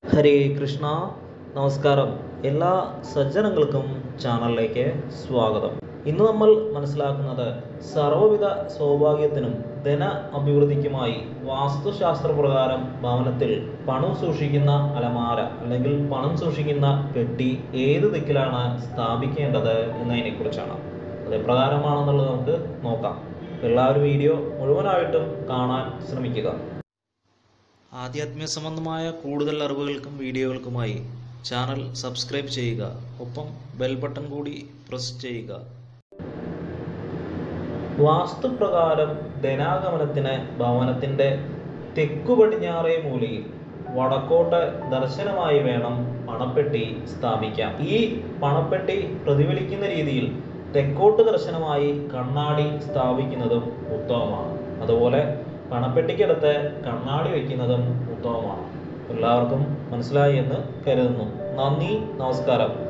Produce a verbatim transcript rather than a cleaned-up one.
ഹരേ കൃഷ്ണ. നമസ്കാരം. എല്ലാ സജ്ജനങ്ങൾക്കും ചാനലിലേക്ക് സ്വാഗതം. ഇന്ന് നമ്മൾ മനസ്സിലാക്കുന്നത് സർവ്വവിധ സൗഭാഗ്യത്തിനും ധന അഭിവൃദ്ധിക്കുമായി വാസ്തുശാസ്ത്രപ്രകാരം ഭവനത്തിൽ പണം സൂക്ഷിക്കുന്ന അലമാര അല്ലെങ്കിൽ പണം സൂക്ഷിക്കുന്ന പെട്ടി ഏത് ദിക്കിലാണ് സ്ഥാപിക്കേണ്ടത് എന്നതിനെ കുറിച്ചാണ്. അത് എപ്രകാരമാണെന്നുള്ളത് നമുക്ക് നോക്കാം. എല്ലാവരും വീഡിയോ മുഴുവനായിട്ടും കാണാൻ ശ്രമിക്കുക. ആധ്യാത്മിക സംബന്ധമായ കൂടുതൽ അറിവുകൾക്കും വീഡിയോകൾക്കുമായി ചാനൽ സബ്സ്ക്രൈബ് ചെയ്യുക. ഒപ്പം ബെൽ ബട്ടൺ കൂടി പ്രസ് ചെയ്യുക. വാസ്തുപ്രകാരം ധനാഗമനത്തിന് ഭവനത്തിൻ്റെ തെക്കു പടിഞ്ഞാറേ മൂലയിൽ വടക്കോട്ട് ദർശനമായി വേണം പണപ്പെട്ടി സ്ഥാപിക്കാം. ഈ പണപ്പെട്ടി പ്രതിഫലിക്കുന്ന രീതിയിൽ തെക്കോട്ട് ദർശനമായി കണ്ണാടി സ്ഥാപിക്കുന്നതും ഉത്തമമാണ്. അതുപോലെ പണപ്പെട്ടിക്കടുത്ത് കണ്ണാടി വയ്ക്കുന്നതും ഉത്തമമാണ്. എല്ലാവർക്കും മനസ്സിലായി എന്ന് കരുതുന്നു. നന്ദി, നമസ്കാരം.